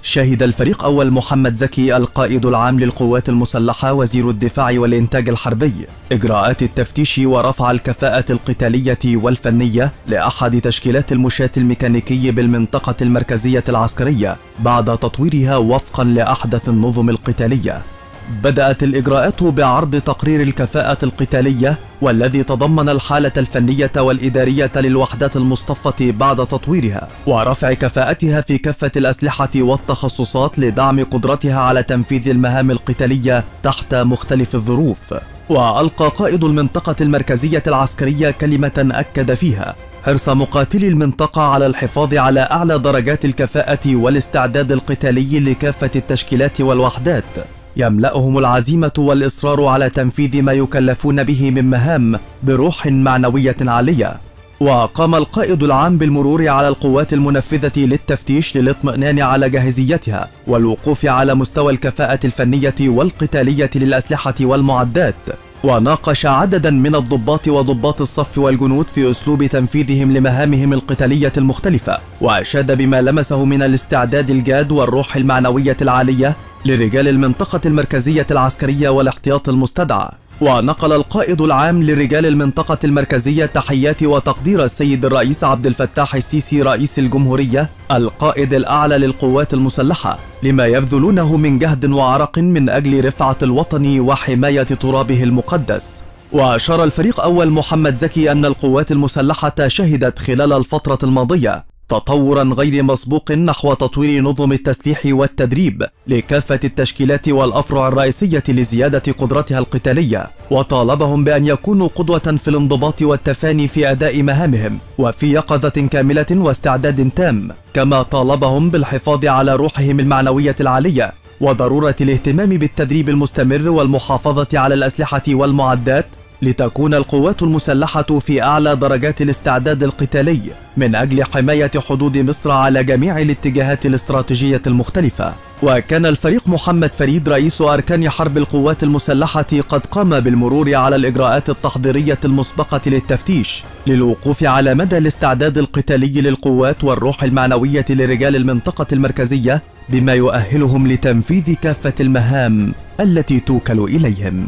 شهد الفريق أول محمد زكي القائد العام للقوات المسلحة وزير الدفاع والإنتاج الحربي إجراءات التفتيش ورفع الكفاءة القتالية والفنية لأحد تشكيلات المشاة الميكانيكي بالمنطقة المركزية العسكرية بعد تطويرها وفقا لأحدث النظم القتالية. بدأت الإجراءات بعرض تقرير الكفاءة القتالية والذي تضمن الحالة الفنية والإدارية للوحدات المصطفة بعد تطويرها ورفع كفاءتها في كافة الأسلحة والتخصصات لدعم قدرتها على تنفيذ المهام القتالية تحت مختلف الظروف. وألقى قائد المنطقة المركزية العسكرية كلمة أكد فيها حرص مقاتلي المنطقة على الحفاظ على أعلى درجات الكفاءة والاستعداد القتالي لكافة التشكيلات والوحدات، يملأهم العزيمة والإصرار على تنفيذ ما يكلفون به من مهام بروح معنوية عالية. وقام القائد العام بالمرور على القوات المنفذة للتفتيش للاطمئنان على جاهزيتها والوقوف على مستوى الكفاءة الفنية والقتالية للأسلحة والمعدات، وناقش عددا من الضباط وضباط الصف والجنود في أسلوب تنفيذهم لمهامهم القتالية المختلفة، وأشاد بما لمسه من الاستعداد الجاد والروح المعنوية العالية لرجال المنطقة المركزية العسكرية والاحتياط المستدعى. ونقل القائد العام لرجال المنطقة المركزية تحيات وتقدير السيد الرئيس عبد الفتاح السيسي رئيس الجمهورية القائد الأعلى للقوات المسلحة لما يبذلونه من جهد وعرق من أجل رفعة الوطن وحماية ترابه المقدس. وأشار الفريق أول محمد زكي أن القوات المسلحة شهدت خلال الفترة الماضية تطورا غير مسبوق نحو تطوير نظم التسليح والتدريب لكافة التشكيلات والأفرع الرئيسية لزيادة قدرتها القتالية، وطالبهم بأن يكونوا قدوة في الانضباط والتفاني في أداء مهامهم وفي يقظة كاملة واستعداد تام، كما طالبهم بالحفاظ على روحهم المعنوية العالية وضرورة الاهتمام بالتدريب المستمر والمحافظة على الأسلحة والمعدات لتكون القوات المسلحة في أعلى درجات الاستعداد القتالي من أجل حماية حدود مصر على جميع الاتجاهات الاستراتيجية المختلفة. وكان الفريق محمد فريد رئيس أركان حرب القوات المسلحة قد قام بالمرور على الإجراءات التحضيرية المسبقة للتفتيش للوقوف على مدى الاستعداد القتالي للقوات والروح المعنوية لرجال المنطقة المركزية بما يؤهلهم لتنفيذ كافة المهام التي توكل إليهم.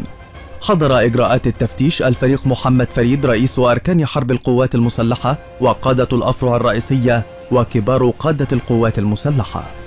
حضر إجراءات التفتيش الفريق محمد فريد رئيس أركان حرب القوات المسلحة وقادة الأفرع الرئيسية وكبار قادة القوات المسلحة.